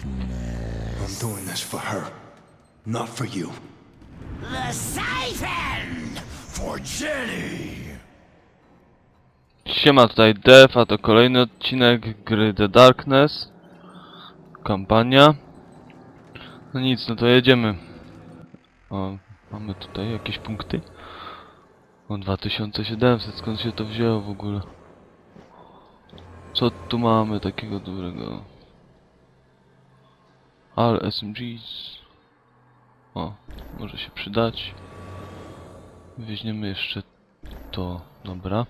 I'm doing this for her, not for you. The Siphon for Jenny. Siema, tutaj Dev, a to kolejny odcinek gry The Darkness. Kampania. No nic, no to jedziemy. O, mamy tutaj jakieś punkty. O, 2700, skąd się to wzięło w ogóle? Co tu mamy takiego dobrego? All SMGs. O, może się przydać. Weźmiemy jeszcze to, dobra.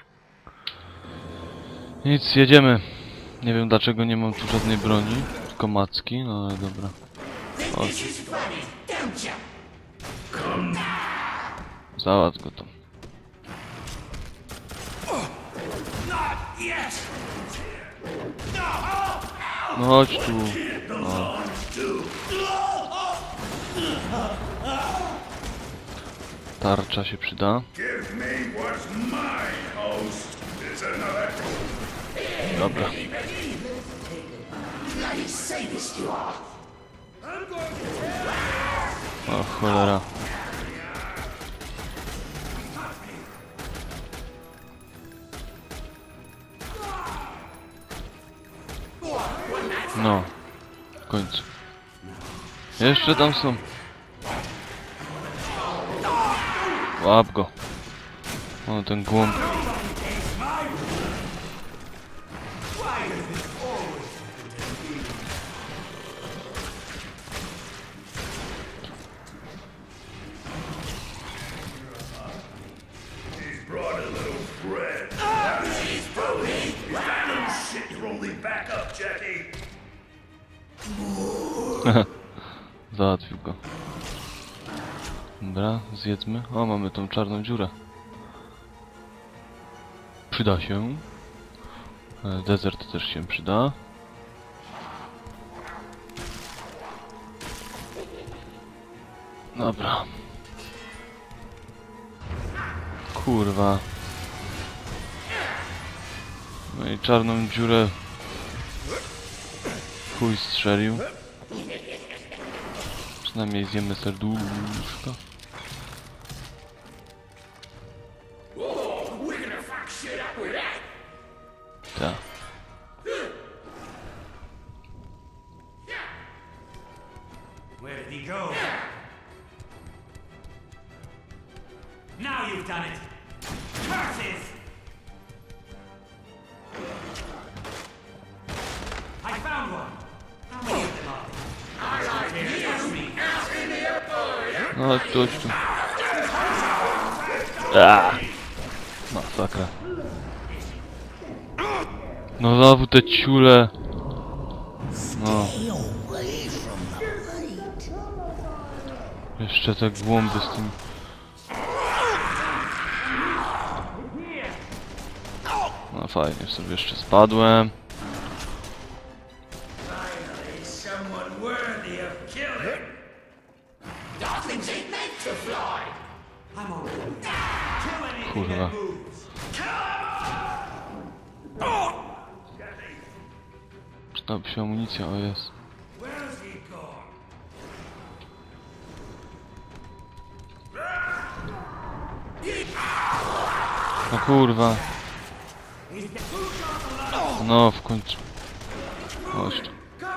Nic, jedziemy. Nie wiem dlaczego nie mam tu żadnej broni, tylko macki, no ale dobra. O. Załatw go tam. No chodź tu. O. Tarcza się przyda. Dobra. O cholera. No. W końcu. Jeszcze tam są. Łap go. O, ten głąb. Załatwił go. Dobra, zjedzmy. O, mamy tą czarną dziurę. Przyda się. Desert też się przyda. Dobra. Kurwa. No i czarną dziurę chuj strzelił. Przynajmniej zjemy serduszko. Tak. Where did he go? Now you've done it! Curses! I found one! Leave them up. No chodź tu, chodź tu. Aaaa! Masakra. No znowu te ciule. No. Jeszcze te głąby z tym. No fajnie, sobie jeszcze spadłem. Kurwa. Przydałaby się amunicja, o jest. No kurwa. No w końcu. Chodź tu.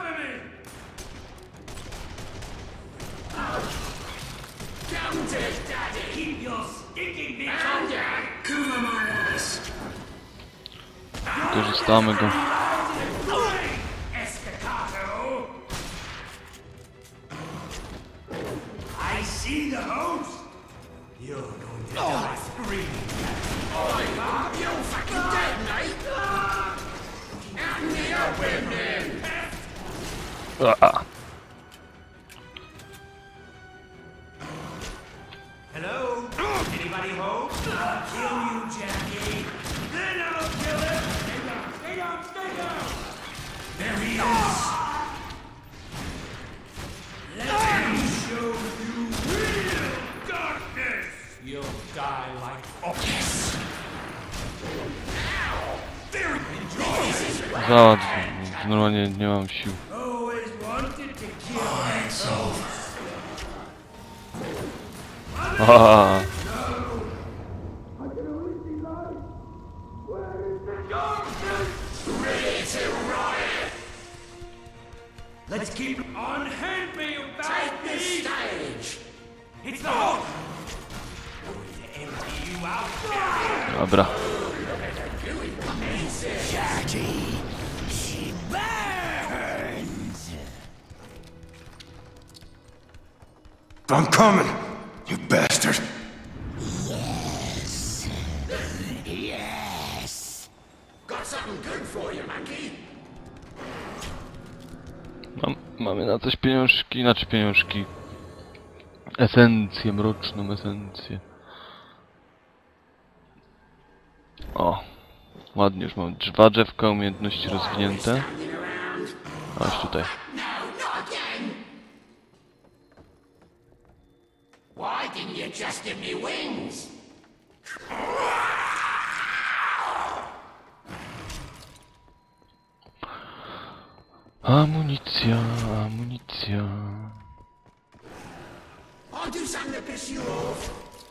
Korzystamy go. I see the host. You're going to die screaming. You're fucking dead, mate. Out in the open, man. Hello? Anybody home? I'll kill you, Jackie. Then I'll kill him. Stay down, stay down. There he is. Let me show you real darkness. You'll die like Orcus. Very enjoy. Załatw. Normalnie nie mam sił. Always Aha. Let's keep on hand me about this stage. It's the Hulk. Going to empty you out. Dobra. Jackie, she burns. I'm coming, you bastard. Yes. Got something good for you, monkey. Mamy na coś pieniążki, znaczy pieniążki. Esencję, mroczną esencję. O, ładnie już mam dwa drzewka, umiejętności rozwinięte. Aż tutaj. No, not again. Why didn't you just give me wings? Amunicja, amunicja. I'll do something to piss you off.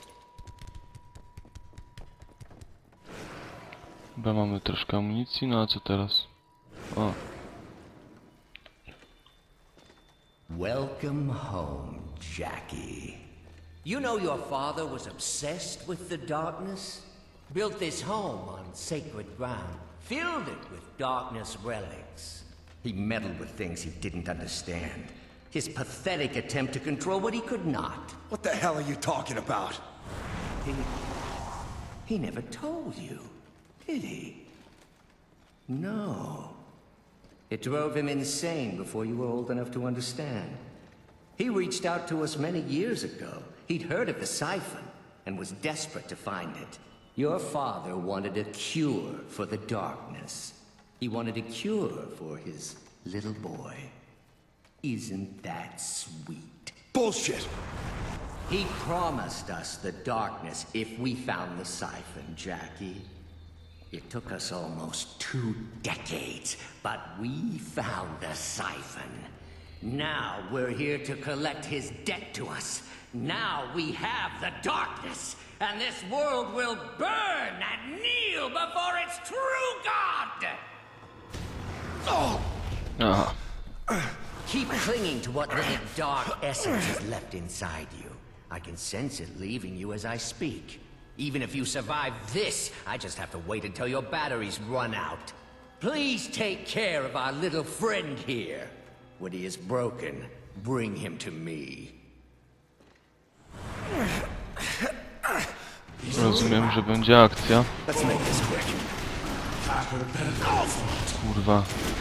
Chyba mamy troszkę amunicji, no a co teraz? O. Welcome home, Jackie. You know your father was obsessed with the darkness? Built this home on sacred ground, filled it with darkness relics. He meddled with things he didn't understand. His pathetic attempt to control what he could not. What the hell are you talking about? He never told you, did he? No. It drove him insane before you were old enough to understand. He reached out to us many years ago. He'd heard of the siphon and was desperate to find it. Your father wanted a cure for the darkness. He wanted a cure for his little boy. Isn't that sweet? Bullshit! He promised us the darkness if we found the siphon, Jackie. It took us almost 2 decades, but we found the siphon. Now we're here to collect his debt to us. Now we have the darkness, and this world will burn and kneel before its true God! Aha. Keep clinging to what little dark essence is left inside you. I can sense it leaving you as I speak. Even if you survive this, I just have to wait until your batteries run out. Please take care of our little friend here. When he is broken, bring him to me. Rozumiem, że będzie akcja. Let's make this quick. Kurwa.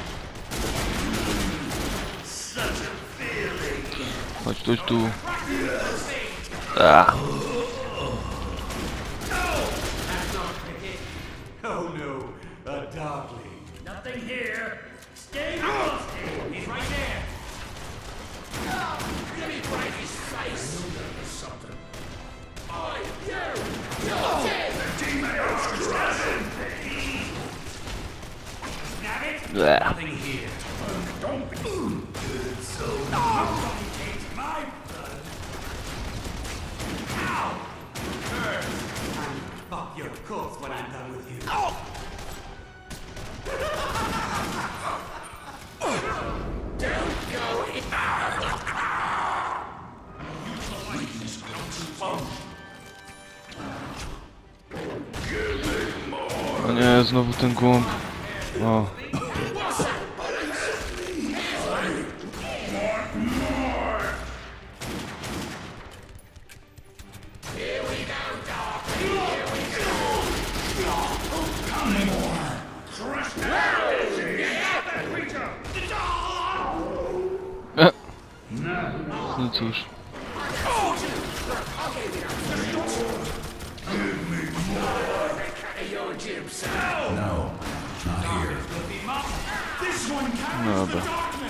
Chodź tu. Ah. Oh no, a dogling. Nothing here. Stay close. He's right there. Let me break his face. Something. I you. You're dead. The demon is running. Snap it. Bleh. Nothing here. Don't be good. So nobody takes my blood. Ow. Hurt. Fuck your corpse when I'm done with you. Don't go in. O nie, znowu ten głąb. O. No cóż. No dobra.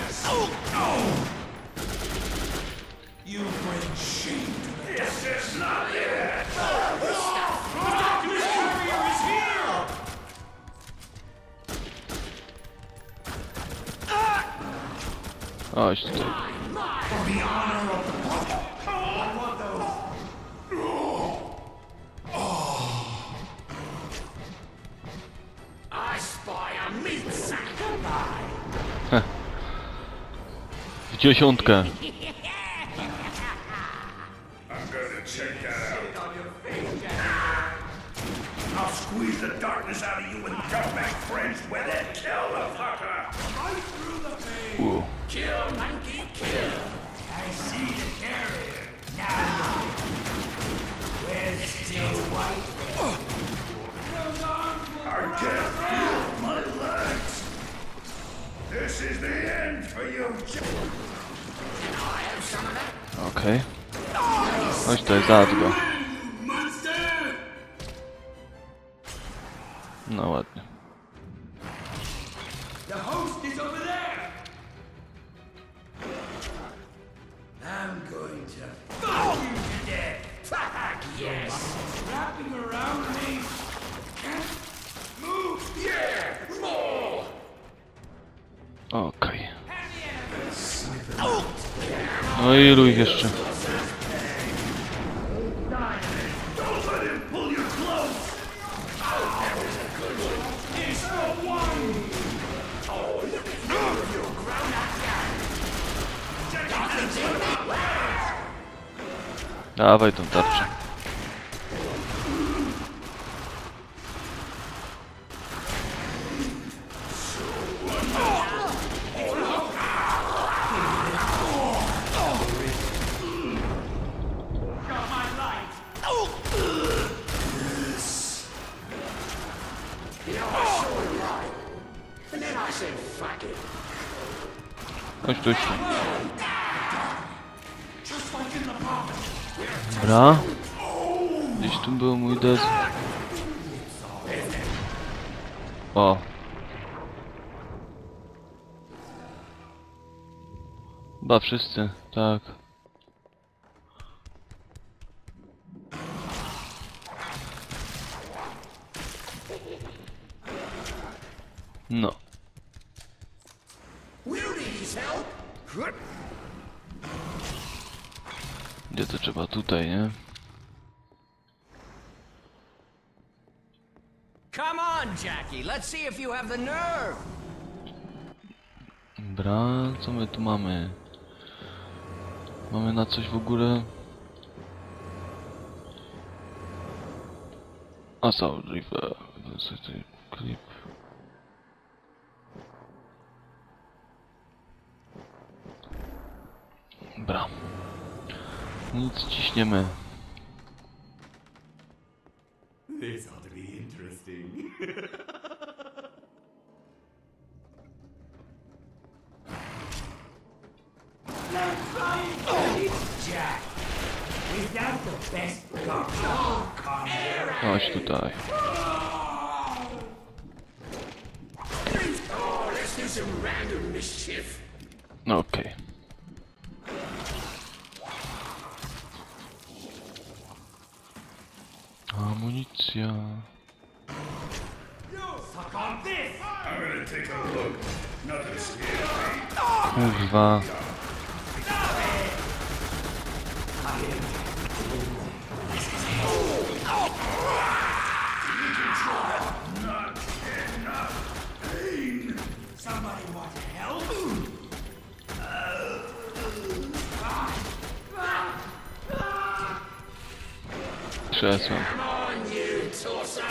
You bring shame to the This is not it! The darkness carrier is here! Chodź tutaj. For the honor of the I want those. W dziesiątkę. I'm gonna check that out. I'll squeeze the darkness out of you and come back friends with it. Kill the fucker! Right through the vein. Wow. Kill, monkey, kill. I see the carrier. Now, where's Still White? I can't feel my legs. This is the end for you. Can I have some of that? Okej. Chodź tutaj, załatw go. Monster! No ładnie. The host is over there. I'm going to fuck you to death. Fuck yes. Wrapping around me. Can't move. Yeah, more. Okej. No i ilu ich jeszcze? Don't let him pull you close. Oh, that was a good one. It's the one. Oh, look at you, you grown-up guy. Dawaj tą tarczę. Got my light. You know, I saw him right. And then I said, fuck it. Chodź tu jeszcze. Just like in the moment. Dobra. Gdzieś tu był mój des. O. Chyba wszyscy, tak. No. We'll need his help. Gdzie to trzeba? Tutaj, nie? Come on, Jackie. Let's see if you have the nerve. Dobra, co my tu mamy? Mamy na coś w ogóle? Assault River. Clip. Dobra. Nic, ciśniemy. This ought to be interesting. It's Jack. Without the best doctor, come here. Chodź tutaj. Oh, let's do some random mischief. Okej. Amunicja. Suck on this. I'm gonna take a look. Nothing scares me. Kurwa. Not enough pain. Somebody want help? Krzesłem. Come on, you torso.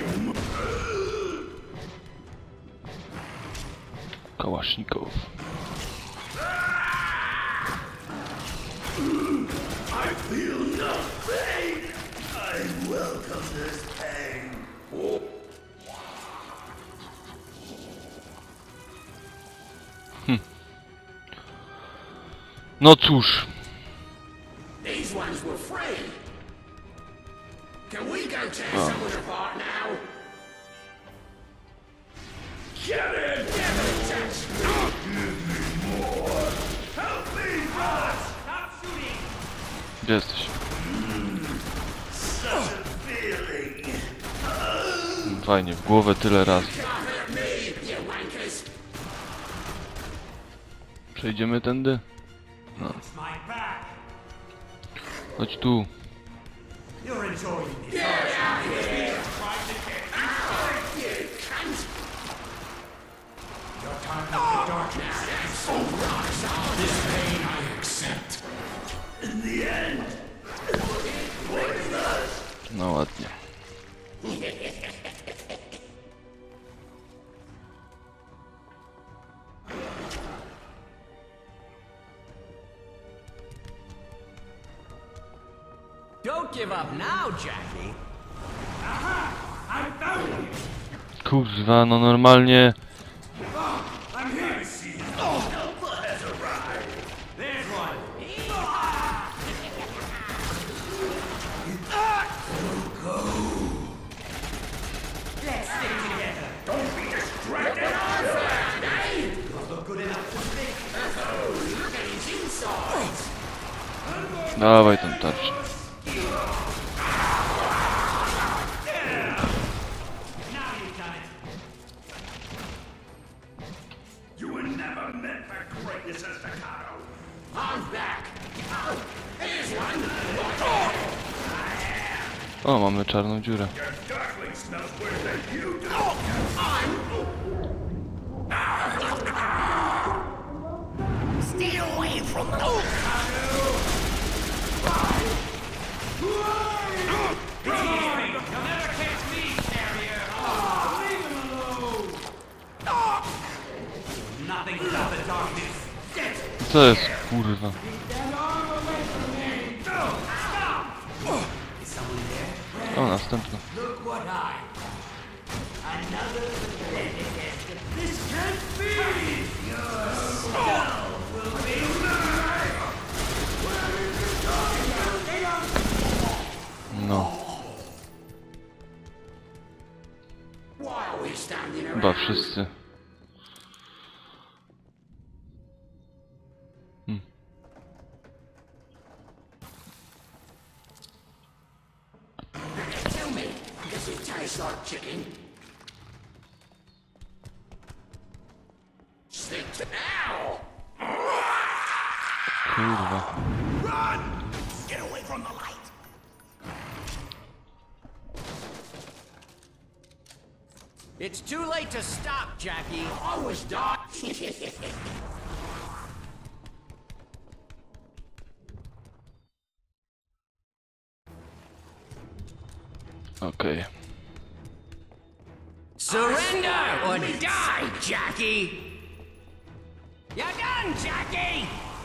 Kałaszników. I feel no pain. I welcome this pain. No cóż. These ones were free. Can we go tear someone apart now? Get in! Give me touch! Give me more! Help me, boss! Stop shooting! Gdzie jesteś? Such a feeling! Fajnie, w głowę tyle razy. Can't hurt me, you wankers! Przejdziemy tędy? No. It's my back! Chodź tu. You're enjoying this. Get out of here! You cunt! Your time with the darkness This pain I accept. In the end, No ładnie. Don't give up now, Jackie. I found you. Kurwa, no normalnie. I'm here. I see you. Alpha has arrived. There's one. Let's stick together. Don't be distracted. Don't look good enough to think. Look at his insides. Dawaj tą tarczę. Now you've done it. You were never meant for greatness as Staccato. I'm back. Here's one. O, mamy czarną dziurę. Your darkling smells worse than you do. Stay away from the... You'll never catch me, carrier. Leave him alone. Nothing without the darkness. Co jest, kurwa? O, następna. Look what I. Another pathetic escape. This can't be. Your skull will be mine. No, Why are we standing around? chyba wszyscy. Tell me, does it taste like chicken? Stick to now. Kurwa. Run! Get away from the light. It's too late to stop, Jackie. I was dark. Okej. Surrender or die, Jackie! You're done, Jackie!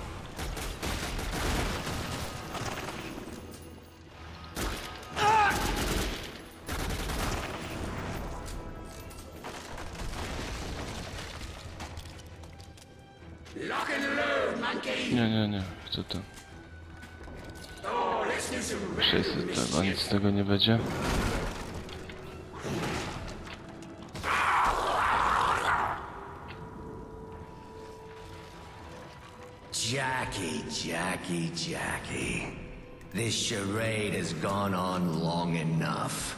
Lock and load, monkey. Nie. Chcę to. Oh, let's do some 600 tego, nic z tego nie będzie. Jackie. This charade has gone on long enough.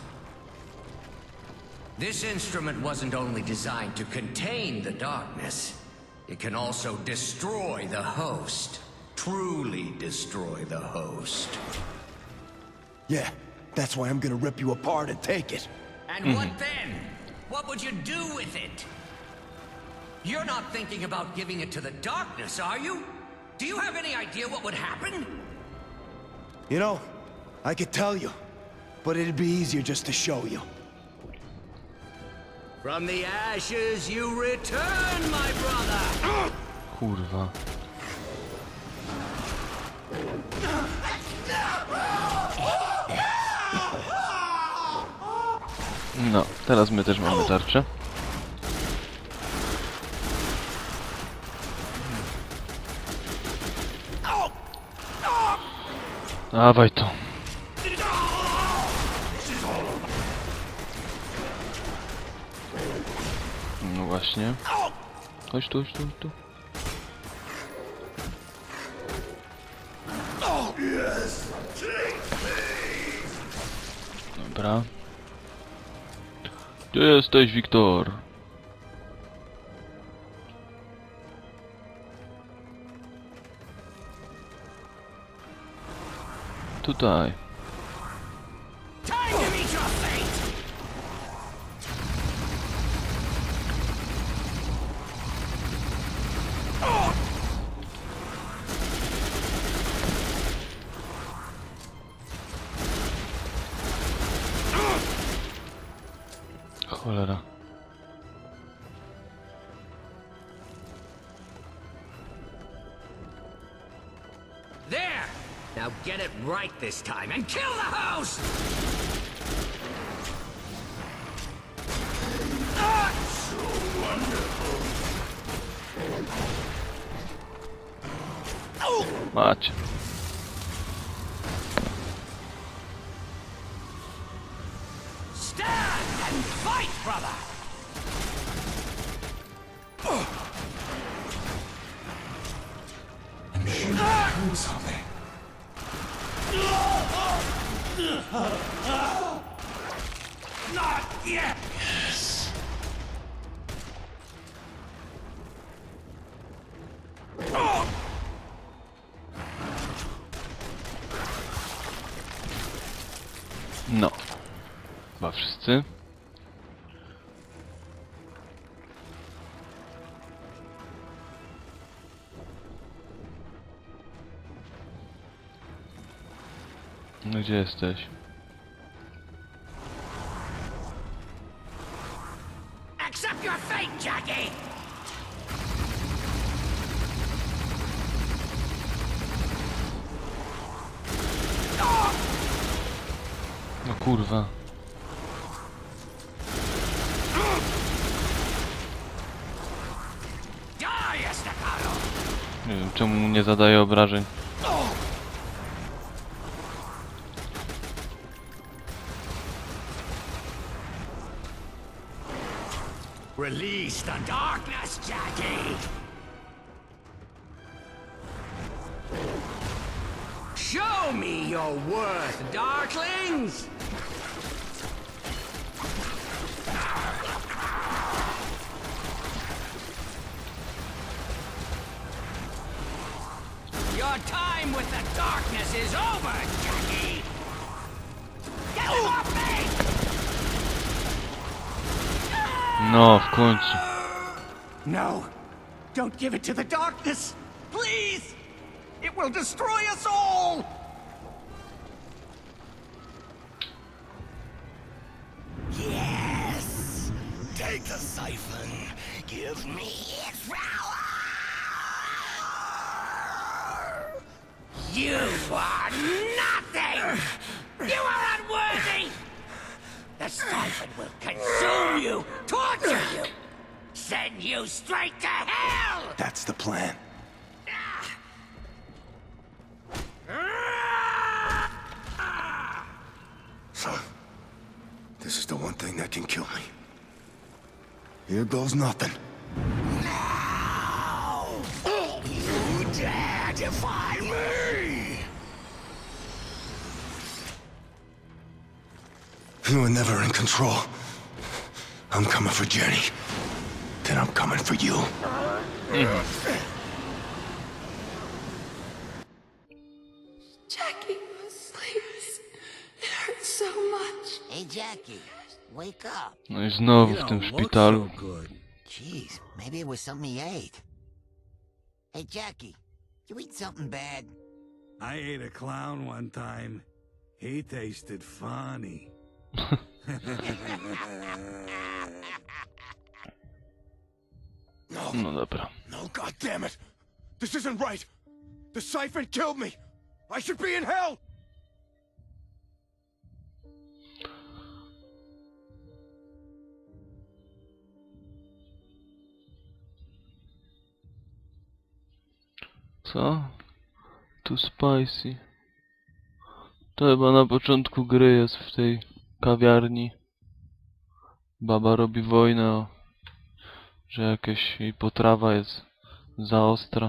This instrument wasn't only designed to contain the darkness, it can also destroy the host. Truly destroy the host. Yeah, that's why I'm gonna rip you apart and take it. And what then? What would you do with it? You're not thinking about giving it to the darkness, are you? Do you have any idea what would happen? You know, I could tell you, but it'd be easier just to show you. From the ashes you return, my brother! Kurwa. No, teraz my też mamy tarczę. Dawaj to. No właśnie. Chodź tu. Dobra. Gdzie jesteś, Wiktor? Tutaj. Time to meet your fate. Cholera. There! Now get it right this time and kill the host! So wonderful. Macie. Stand and fight, brother! Do something. Not yet. Yes. No. Chyba wszyscy. No gdzie jesteś? Accept your fate, Jackie! No kurwa. Die, Estacado! Nie wiem czemu mu nie zadaje obrażeń. Release the darkness, Jackie! Show me your worth, Darklings! Your time with the darkness is over, Jackie! Get him off me! No, w końcu. No! Don't give it to the darkness! Please! It will destroy us all! Yes! Take the siphon! Give me its power! You are nothing! You are unworthy! The siphon will consume you, torture you, send you straight to hell! That's the plan. So, this is the one thing that can kill me. Here goes nothing. Now! You dare defy me! You were never in control. I'm coming for Jenny. Then I'm coming for you. Jackie, please. It hurts so much. Hey, Jackie, wake up. No i znowu w tym szpitalu. Jeez, maybe it was something he ate. Hey, Jackie, you eat something bad? I ate a clown one time. He tasted funny. No, No dobra. no, God damn it! This isn't right. The siphon killed me. I should be in hell. Co? Too spicy. To chyba na początku gry jest w tej kawiarni. Baba robi wojnę o... że jakaś jej potrawa jest za ostra.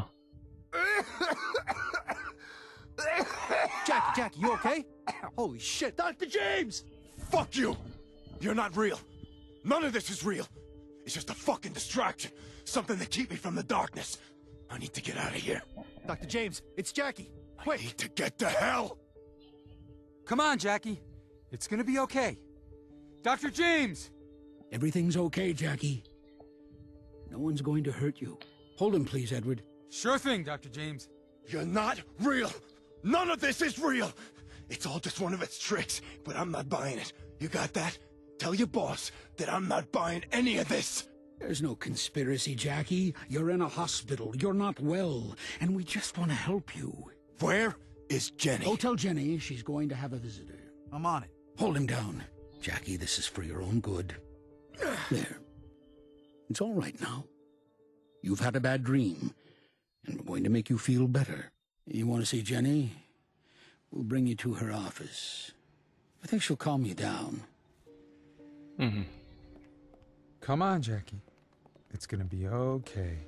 Jackie, you okay? Holy shit, Dr. James! Fuck you! You're not real. None of this is real. It's just a fucking distraction. Something to keep me from the darkness. I need to get out of here. Dr. James, it's Jackie. Quick! I need to get to hell! Come on, Jackie. It's gonna be okay. Dr. James! Everything's okay, Jackie. No one's going to hurt you. Hold him, please, Edward. Sure thing, Dr. James. You're not real. None of this is real. It's all just one of its tricks, but I'm not buying it. You got that? Tell your boss that I'm not buying any of this. There's no conspiracy, Jackie. You're in a hospital. You're not well. And we just want to help you. Where is Jenny? Go tell Jenny she's going to have a visitor. I'm on it. Hold him down. Jackie, this is for your own good. There. It's all right now. You've had a bad dream, and we're going to make you feel better. You want to see Jenny? We'll bring you to her office. I think she'll calm you down. Mhm. Come on, Jackie. It's gonna be okay.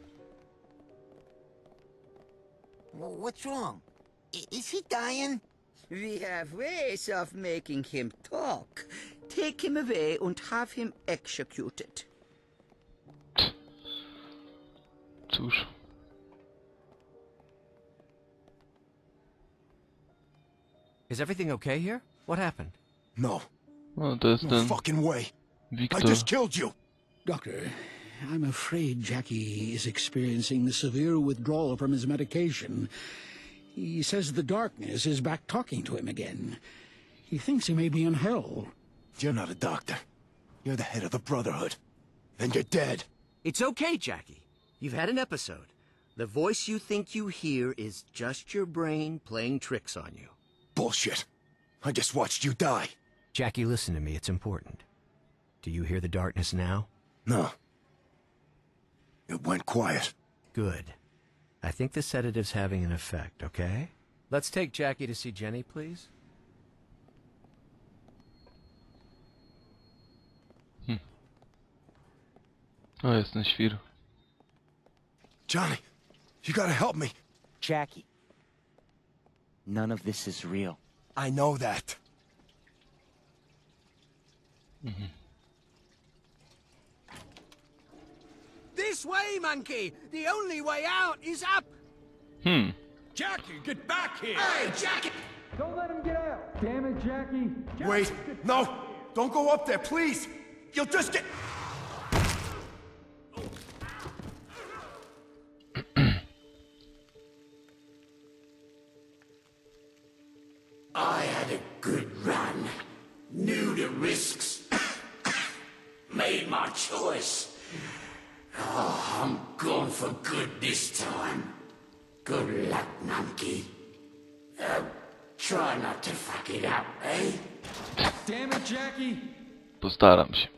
What's wrong? Is he dying? We have ways of making him talk. Take him away and have him executed. Cóż. Is everything okay here? What happened? No. No, to jest No ten fucking way. I Wiktor. just killed you. Doctor, I'm afraid Jackie is experiencing the severe withdrawal from his medication. He says the darkness is back talking to him again. He thinks he may be in hell. You're not a doctor. You're the head of the Brotherhood. And you're dead. It's okay, Jackie. You've had an episode. The voice you think you hear is just your brain playing tricks on you. Bullshit. I just watched you die. Jackie, listen to me. It's important. Do you hear the darkness now? No. It went quiet. Good. I think the sedative's having an effect, okay? Let's take Jackie to see Jenny, please. O, jest ten świr. Johnny, you gotta help me. Jackie, none of this is real. I know that. This way, monkey! The only way out is up! Jackie, get back here! Hey, Jackie! Don't let him get out! Damn it, Jackie! Wait, no! Don't go up there, please! You'll just get... I had a good run. Knew the risks. Made my choice. Oh, I'm gone for good this time. Good luck, monkey. Try not to fuck it up, eh? Damn it, Jackie! Postaram się.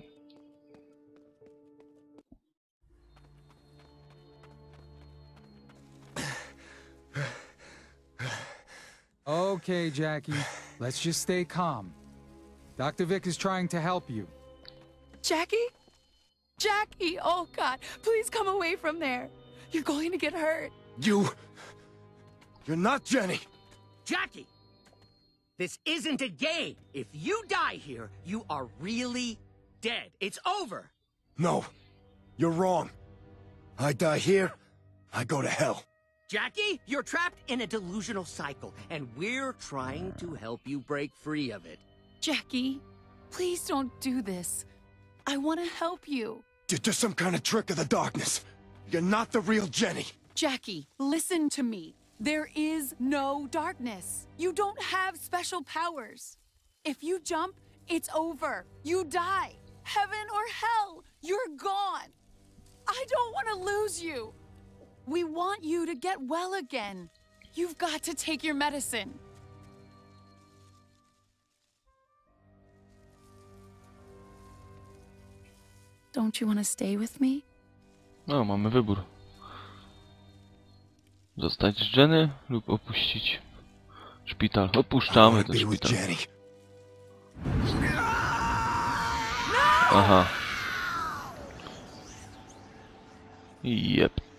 Okay, Jackie. Let's just stay calm. Dr. Vic is trying to help you. Jackie? Jackie! Oh, God. Please come away from there. You're going to get hurt. You're not Jenny! Jackie! This isn't a game. If you die here, you are really dead. It's over. No, you're wrong. I die here, I go to hell. Jackie, you're trapped in a delusional cycle, and we're trying to help you break free of it. Jackie, please don't do this. I want to help you. You're just some kind of trick of the darkness. You're not the real Jenny. Jackie, listen to me. There is no darkness. You don't have special powers. If you jump, it's over. You die. Heaven or hell, you're gone. I don't want to lose you. We want you to get well again. You've got to take your medicine. Don't you want to stay with me? No, mamy wybór. Zostać z Jenny lub opuścić szpital. Opuszczamy ten szpital. Aha. Jep.